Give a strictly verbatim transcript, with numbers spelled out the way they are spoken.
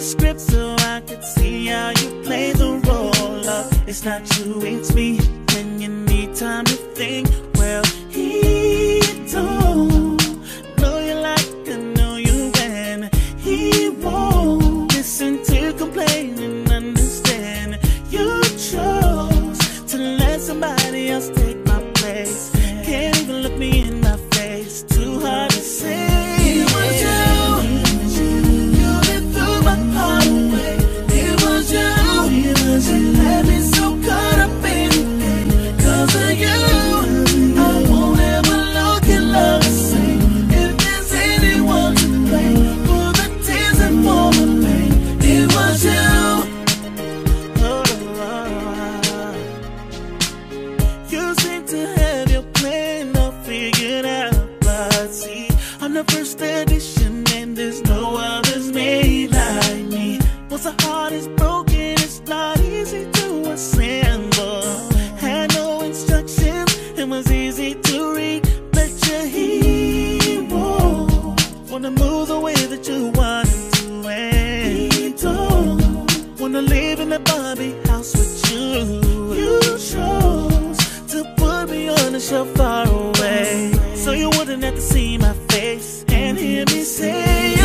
script so I could see how you play the role of it's not you, it's me. When you need time to think, well, he don't know you like I know you, and he won't listen to complain and understand. You chose to let somebody else take my place. Can't even look me in my face. Too hard to say. It was you. You lit through my heart away. It was you. You had me so caught up in it. Cause of you, I won't ever look at love the same. If there's anyone to blame for the tears and for the pain, it was you. Oh, oh, oh. You seem to have your plan all figured out, but see, I'm the first edition and there's no others made like me. Once the heart is broken, it's not easy to assemble. Had no instructions, it was easy to read. Bet your hero wanna move the way that you want him to, and he don't wanna live in the Barbie house with you. You chose to put me on a shelf far away, so you wouldn't have to see my face and hear me say